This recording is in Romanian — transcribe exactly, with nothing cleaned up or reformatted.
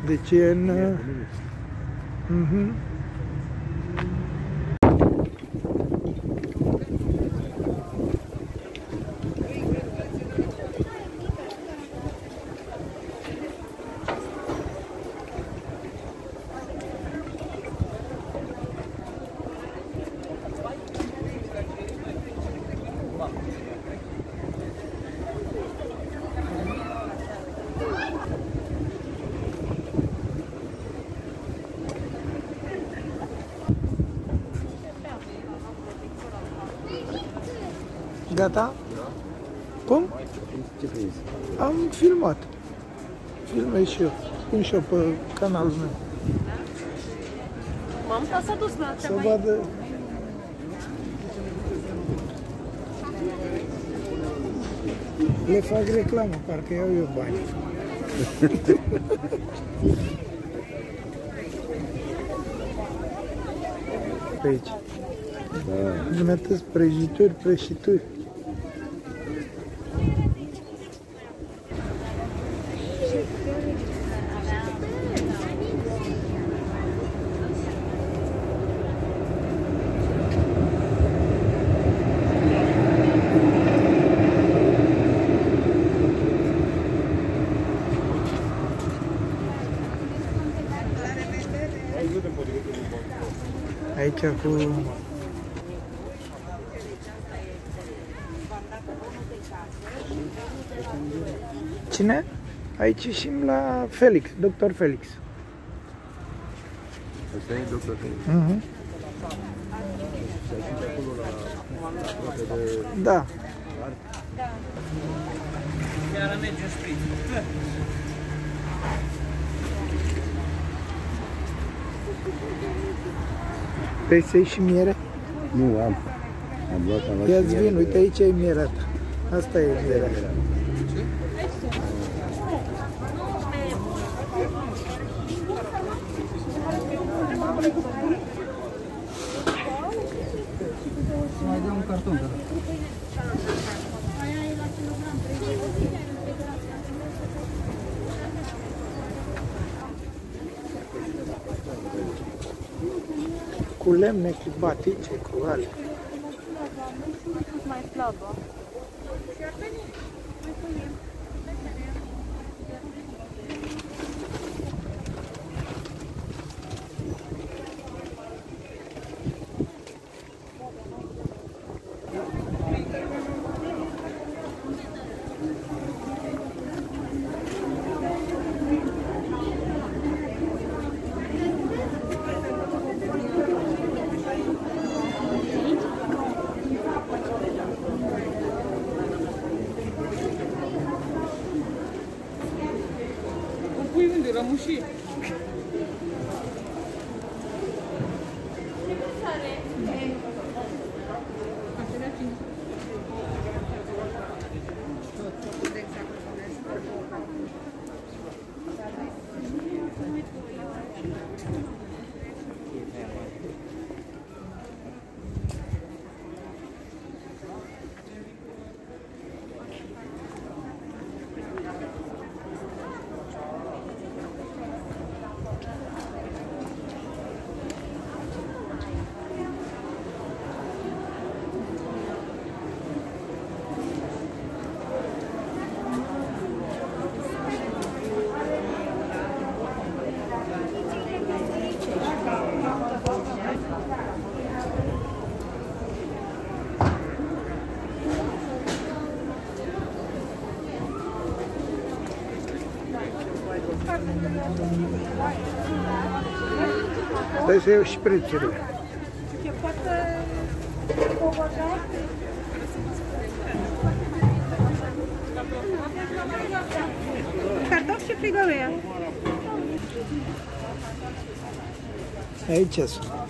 Deci e în... Uh-huh. Gata? Cum? Ce crezi? Am filmat. Filmez și eu. Pun și eu pe canalul meu. Mama s-a dus la Să vadă... Le fac reclamă, parcă iau eu bani. Pe aici. Da. Bunătăți, prăjituri, prăjituri. Aici cu... Cine? Aici ieșim la Felix, doctor Felix. Asta e doctor Felix. Uh-huh. Da. Chiar merge sprit. Vrei să iei și miere? Nu, am. Am luat, am luat. Ia-ți vin, uite aici e mierea ta. Asta e mierea. Mai dă un carton, da. Cu lemne, cu batice, cu ale. mai slabă. Pui unde? La mușii? Stai să iau și prețurile. Cartofi și frigăruia. Aici sunt.